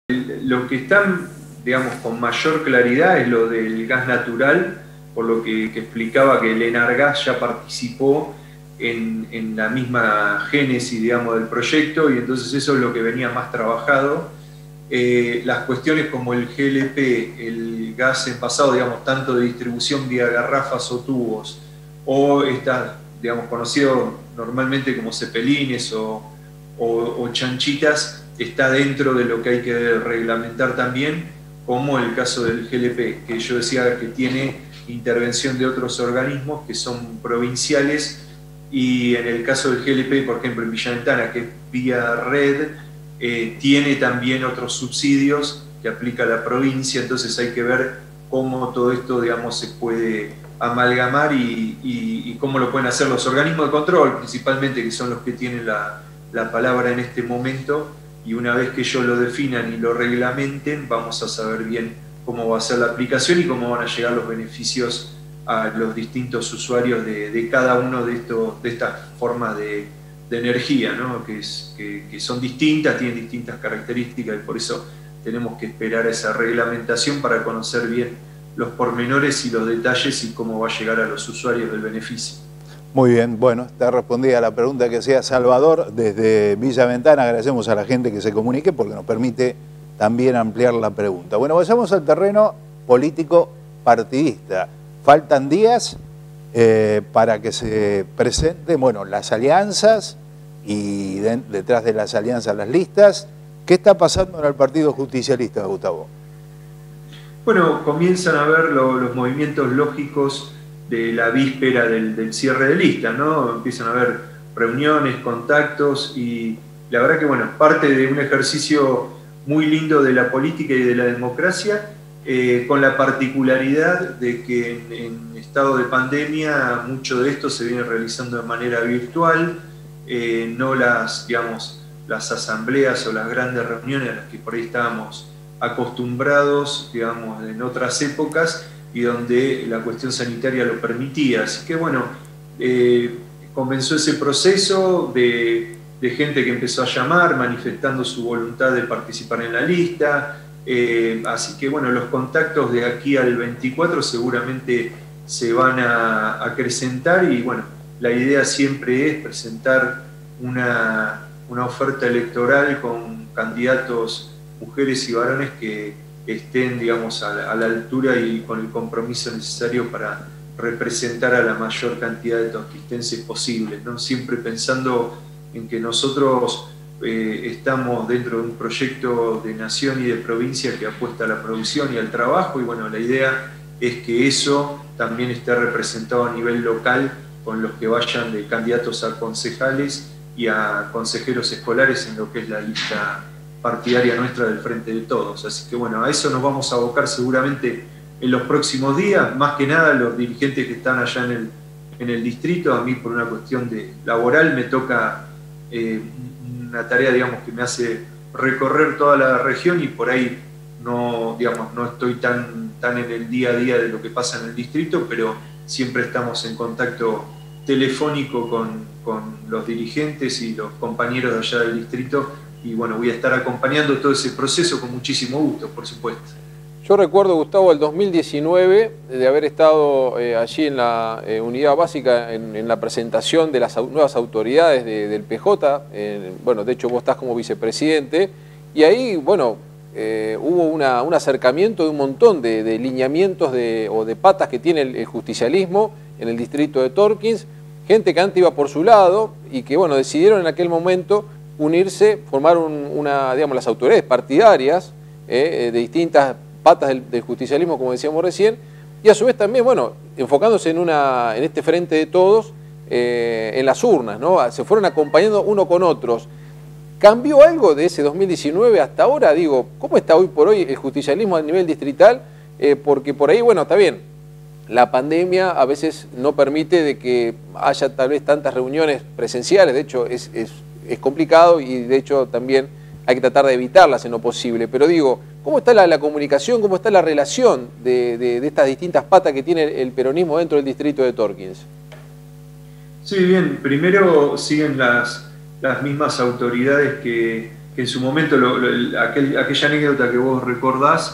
Lo que están, digamos, con mayor claridad es lo del gas natural, por lo que explicaba que el Enargas ya participó en la misma génesis, digamos, del proyecto, y entonces eso es lo que venía más trabajado. Las cuestiones como el GLP, el gas envasado, digamos, tanto de distribución vía garrafas o tubos, o estas, digamos, conocido normalmente como cepelines o chanchitas, está dentro de lo que hay que reglamentar también, como el caso del GLP, que yo decía que tiene intervención de otros organismos que son provinciales, y en el caso del GLP, por ejemplo, en Villa Ventana, que es vía red, tiene también otros subsidios que aplica la provincia, entonces hay que ver cómo todo esto, digamos, se puede amalgamar y cómo lo pueden hacer los organismos de control, principalmente, que son los que tienen la palabra en este momento, y una vez que ellos lo definan y lo reglamenten, vamos a saber bien cómo va a ser la aplicación y cómo van a llegar los beneficios a los distintos usuarios de cada uno de estas formas de energía, ¿no? que son distintas, tienen distintas características, y por eso tenemos que esperar a esa reglamentación para conocer bien los pormenores y los detalles y cómo va a llegar a los usuarios del beneficio. Muy bien, bueno, está respondida la pregunta que hacía Salvador desde Villa Ventana. Agradecemos a la gente que se comunique porque nos permite también ampliar la pregunta. Bueno, vayamos al terreno político partidista. Faltan días para que se presenten, bueno, las alianzas y detrás de las alianzas las listas. ¿Qué está pasando en el Partido Justicialista, Gustavo? Bueno, comienzan a ver los movimientos lógicos de la víspera del cierre de lista, ¿no? Empiezan a haber reuniones, contactos, y la verdad que, bueno, parte de un ejercicio muy lindo de la política y de la democracia, con la particularidad de que en estado de pandemia mucho de esto se viene realizando de manera virtual, no digamos, las asambleas o las grandes reuniones a las que por ahí estábamos acostumbrados, digamos, en otras épocas, y donde la cuestión sanitaria lo permitía. Así que, bueno, comenzó ese proceso de gente que empezó a llamar, manifestando su voluntad de participar en la lista. Así que, bueno, los contactos de aquí al 24 seguramente se van a acrecentar, y, bueno, la idea siempre es presentar una oferta electoral con candidatos, mujeres y varones, que estén, digamos, a la altura y con el compromiso necesario para representar a la mayor cantidad de tosquistenses posibles, ¿no? Siempre pensando en que nosotros estamos dentro de un proyecto de nación y de provincia que apuesta a la producción y al trabajo, y, bueno, la idea es que eso también esté representado a nivel local, con los que vayan de candidatos a concejales y a consejeros escolares en lo que es la lista partidaria nuestra del Frente de Todos. Así que, bueno, a eso nos vamos a abocar seguramente en los próximos días. Más que nada los dirigentes que están allá en el distrito. A mí, por una cuestión laboral, me toca una tarea, digamos, que me hace recorrer toda la región, y por ahí no, digamos, no estoy tan en el día a día de lo que pasa en el distrito, pero siempre estamos en contacto telefónico con los dirigentes y los compañeros de allá del distrito, y, bueno, voy a estar acompañando todo ese proceso con muchísimo gusto, por supuesto. Yo recuerdo, Gustavo, el 2019, de haber estado allí en la unidad básica en la presentación de las nuevas autoridades del PJ. Bueno, de hecho vos estás como vicepresidente, y ahí, bueno, hubo un acercamiento de un montón de lineamientos o de patas que tiene el justicialismo en el distrito de Torkins, gente que antes iba por su lado y que, bueno, decidieron en aquel momento unirse, formar digamos, las autoridades partidarias de distintas patas del justicialismo, como decíamos recién, y a su vez también, bueno, enfocándose en este frente de todos, en las urnas, ¿no? Se fueron acompañando uno con otros. ¿Cambió algo de ese 2019 hasta ahora? Digo, ¿cómo está hoy por hoy el justicialismo a nivel distrital? Porque por ahí, bueno, está bien, la pandemia a veces no permite de que haya tal vez tantas reuniones presenciales. De hecho, es complicado, y de hecho también hay que tratar de evitarlas en lo posible. Pero digo, ¿cómo está la comunicación, cómo está la relación de estas distintas patas que tiene el peronismo dentro del distrito de Torkins? Sí, bien. Primero siguen las mismas autoridades que en su momento, aquella anécdota que vos recordás,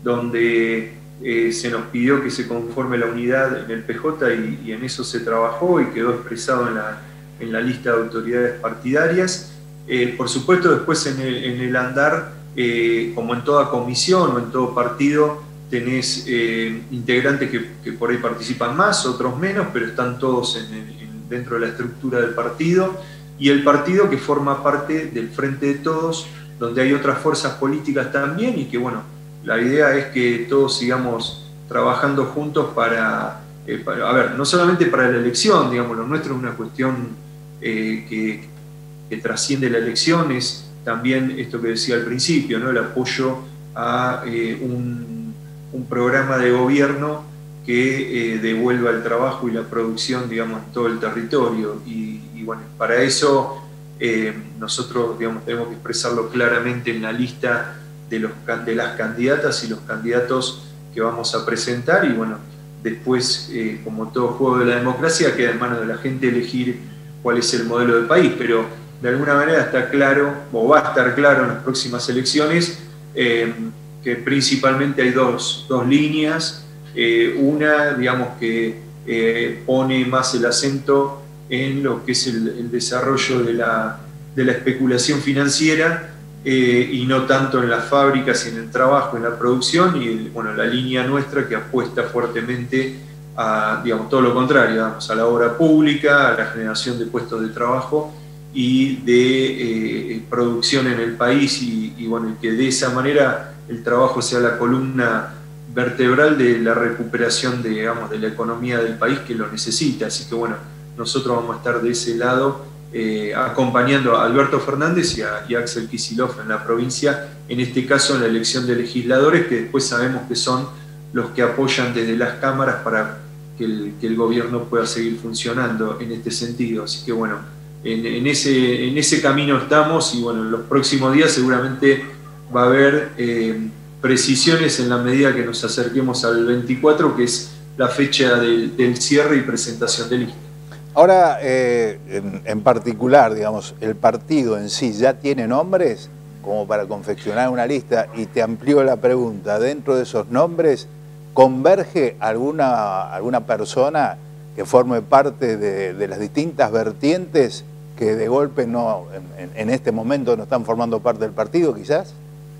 donde se nos pidió que se conforme la unidad en el PJ y en eso se trabajó y quedó expresado en la lista de autoridades partidarias. Por supuesto, después en el andar, como en toda comisión o en todo partido, tenés integrantes que por ahí participan más, otros menos, pero están todos dentro de la estructura del partido, y el partido que forma parte del Frente de Todos, donde hay otras fuerzas políticas también, y que bueno, la idea es que todos sigamos trabajando juntos para a ver, no solamente para la elección, digamos, lo nuestro es una cuestión que trasciende la elección, es también esto que decía al principio, ¿no? El apoyo a un programa de gobierno que devuelva el trabajo y la producción, digamos, en todo el territorio. Y bueno, para eso nosotros, digamos, tenemos que expresarlo claramente en la lista de las candidatas y los candidatos que vamos a presentar, y bueno, después, como todo juego de la democracia, queda en manos de la gente elegir cuál es el modelo de país, pero de alguna manera está claro, o va a estar claro en las próximas elecciones, que principalmente hay dos líneas. Una, digamos, que pone más el acento en lo que es el desarrollo de la especulación financiera, y no tanto en las fábricas y en el trabajo, en la producción, y bueno, la línea nuestra que apuesta fuertemente a, digamos, todo lo contrario, digamos, a la obra pública, a la generación de puestos de trabajo y de producción en el país, y bueno, y que de esa manera el trabajo sea la columna vertebral de la recuperación, digamos, de la economía del país, que lo necesita. Así que bueno, nosotros vamos a estar de ese lado, acompañando a Alberto Fernández y a Axel Kicillof en la provincia, en este caso en la elección de legisladores, que después sabemos que son los que apoyan desde las cámaras para que el gobierno pueda seguir funcionando en este sentido. Así que bueno, en ese camino estamos, y bueno, en los próximos días seguramente va a haber precisiones en la medida que nos acerquemos al 24, que es la fecha del cierre y presentación de lista. Ahora, en particular, digamos, ¿el partido en sí ya tiene nombres como para confeccionar una lista? Y te amplío la pregunta, ¿dentro de esos nombres converge alguna persona que forme parte de las distintas vertientes que de golpe no, en este momento no están formando parte del partido, quizás?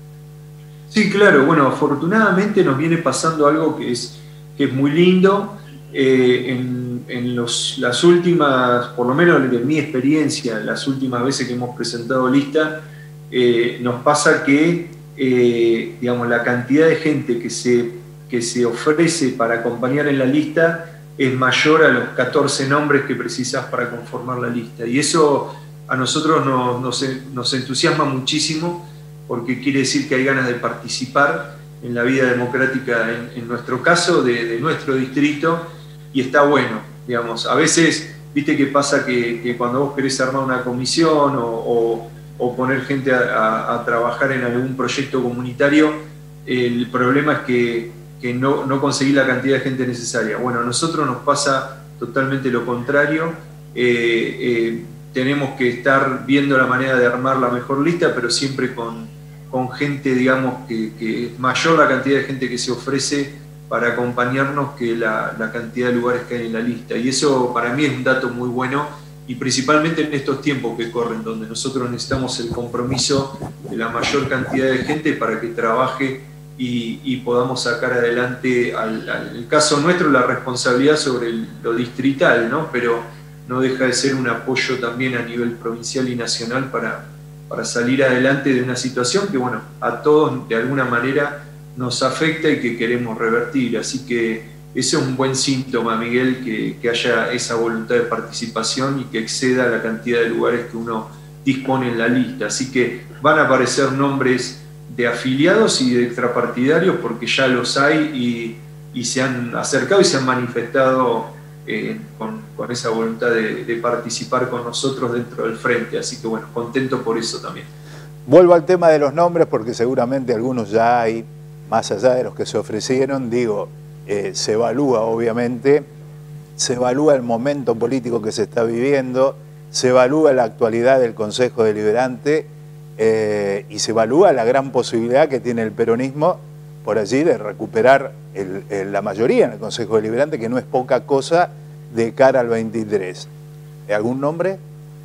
Sí, claro. Bueno, afortunadamente nos viene pasando algo que es muy lindo. Las últimas, por lo menos de mi experiencia, las últimas veces que hemos presentado lista, nos pasa que digamos, la cantidad de gente que se ofrece para acompañar en la lista es mayor a los 14 nombres que precisas para conformar la lista. Y eso a nosotros nos entusiasma muchísimo, porque quiere decir que hay ganas de participar en la vida democrática, en nuestro caso, de nuestro distrito, y está bueno, digamos. A veces, viste que pasa que cuando vos querés armar una comisión o poner gente a trabajar en algún proyecto comunitario, el problema es que no conseguís la cantidad de gente necesaria. Bueno, a nosotros nos pasa totalmente lo contrario. Tenemos que estar viendo la manera de armar la mejor lista, pero siempre con gente, digamos, que es mayor la cantidad de gente que se ofrece para acompañarnos que la cantidad de lugares que hay en la lista. Y eso para mí es un dato muy bueno, y principalmente en estos tiempos que corren, donde nosotros necesitamos el compromiso de la mayor cantidad de gente para que trabaje y podamos sacar adelante, el caso nuestro, la responsabilidad sobre lo distrital, ¿no? Pero no deja de ser un apoyo también a nivel provincial y nacional para salir adelante de una situación que, bueno, a todos de alguna manera nos afecta y que queremos revertir. Así que ese es un buen síntoma, Miguel, que haya esa voluntad de participación y que exceda la cantidad de lugares que uno dispone en la lista. Así que van a aparecer nombres de afiliados y de extrapartidarios, porque ya los hay y se han acercado y se han manifestado con esa voluntad de participar con nosotros dentro del frente. Así que bueno, contento por eso también. Vuelvo al tema de los nombres, porque seguramente algunos ya hay, más allá de los que se ofrecieron. Digo, se evalúa, obviamente, se evalúa el momento político que se está viviendo, se evalúa la actualidad del Consejo Deliberante, y se evalúa la gran posibilidad que tiene el peronismo por allí de recuperar la mayoría en el Consejo Deliberante, que no es poca cosa de cara al 23. ¿Algún nombre?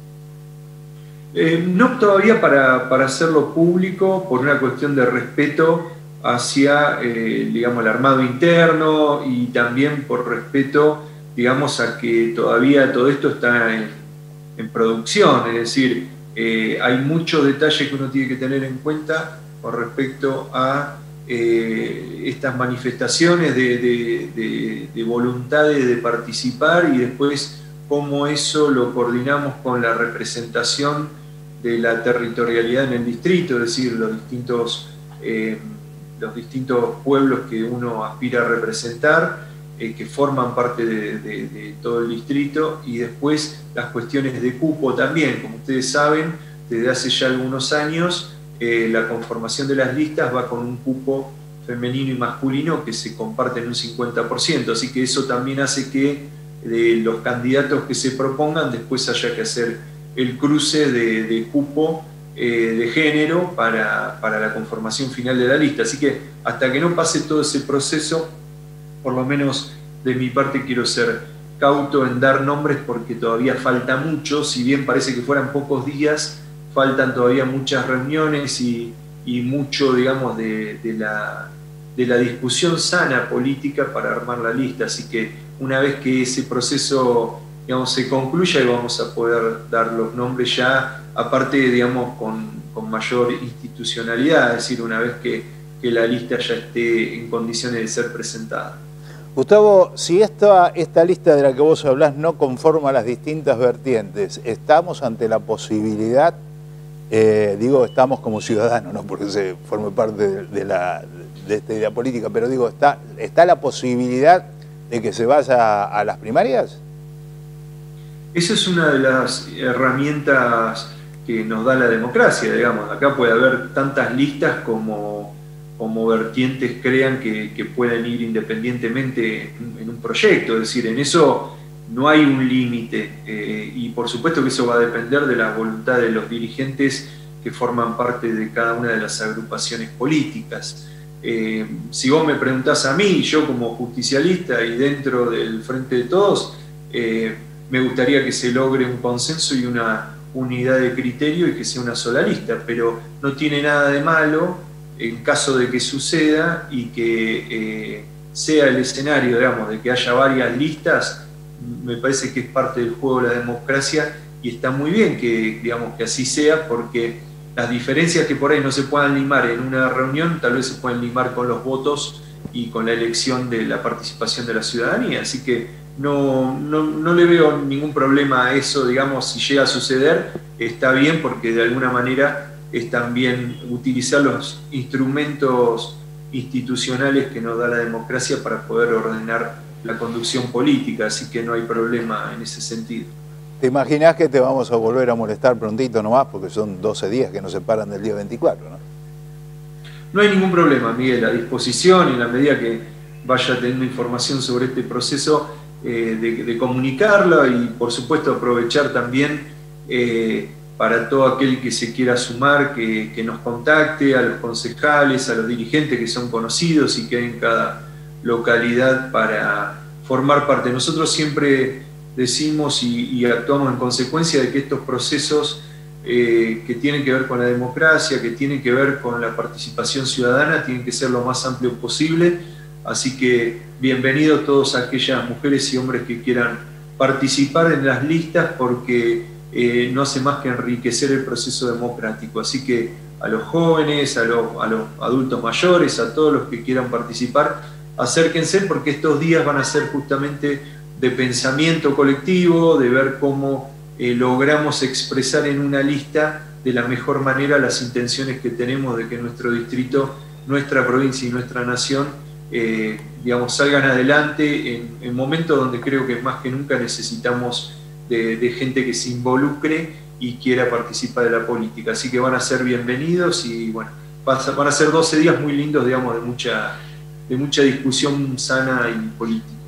No todavía para hacerlo público, por una cuestión de respeto hacia, digamos, el armado interno y también por respeto, digamos, a que todavía todo esto está en producción, es decir, hay muchos detalles que uno tiene que tener en cuenta con respecto a estas manifestaciones de voluntades de participar y después cómo eso lo coordinamos con la representación de la territorialidad en el distrito, es decir, los distintos pueblos que uno aspira a representar, que forman parte de todo el distrito, y después las cuestiones de cupo también. Como ustedes saben, desde hace ya algunos años, la conformación de las listas va con un cupo femenino y masculino que se comparten un 50%, así que eso también hace que de los candidatos que se propongan después haya que hacer el cruce de cupo de género para la conformación final de la lista. Así que hasta que no pase todo ese proceso, por lo menos de mi parte quiero ser cauto en dar nombres porque todavía falta mucho, si bien parece que fueran pocos días, faltan todavía muchas reuniones y mucho, digamos, de la discusión sana política para armar la lista. Así que una vez que ese proceso, digamos, se concluya, y vamos a poder dar los nombres ya, aparte, digamos, con mayor institucionalidad, es decir, una vez que la lista ya esté en condiciones de ser presentada. Gustavo, si esta lista de la que vos hablás no conforma las distintas vertientes, ¿estamos ante la posibilidad, digo, estamos como ciudadanos, no porque se forme parte de esta idea política, pero digo, ¿está la posibilidad de que se vaya a las primarias? Esa es una de las herramientas que nos da la democracia, digamos. Acá puede haber tantas listas como vertientes crean que pueden ir independientemente en un proyecto. Es decir, en eso no hay un límite. Y por supuesto que eso va a depender de la voluntad de los dirigentes que forman parte de cada una de las agrupaciones políticas. Si vos me preguntás a mí, yo como justicialista y dentro del Frente de Todos, me gustaría que se logre un consenso y una unidad de criterio y que sea una sola lista, pero no tiene nada de malo en caso de que suceda y que sea el escenario, digamos, de que haya varias listas. Me parece que es parte del juego de la democracia y está muy bien que, digamos, que así sea, porque las diferencias que por ahí no se puedan limar en una reunión, tal vez se pueden limar con los votos y con la elección de la participación de la ciudadanía. Así que no le veo ningún problema a eso, digamos, si llega a suceder, está bien, porque de alguna manera es también utilizar los instrumentos institucionales que nos da la democracia para poder ordenar la conducción política, así que no hay problema en ese sentido. ¿Te imaginás que te vamos a volver a molestar prontito nomás? Porque son 12 días que nos separan del día 24, ¿no? No hay ningún problema, Miguel, a disposición, y en la medida que vaya teniendo información sobre este proceso, de comunicarla y por supuesto aprovechar también para todo aquel que se quiera sumar, que nos contacte, a los concejales, a los dirigentes que son conocidos y que hay en cada localidad para formar parte. Nosotros siempre decimos y actuamos en consecuencia de que estos procesos que tienen que ver con la democracia, que tienen que ver con la participación ciudadana, tienen que ser lo más amplio posible. Así que bienvenidos todos aquellas mujeres y hombres que quieran participar en las listas, porque no hace más que enriquecer el proceso democrático. Así que a los jóvenes, a los adultos mayores, a todos los que quieran participar, acérquense, porque estos días van a ser justamente de pensamiento colectivo, de ver cómo logramos expresar en una lista de la mejor manera las intenciones que tenemos de que nuestro distrito, nuestra provincia y nuestra nación digamos, salgan adelante en momentos donde creo que más que nunca necesitamos de gente que se involucre y quiera participar de la política. Así que van a ser bienvenidos y bueno, van a ser 12 días muy lindos, digamos, de mucha discusión sana y política.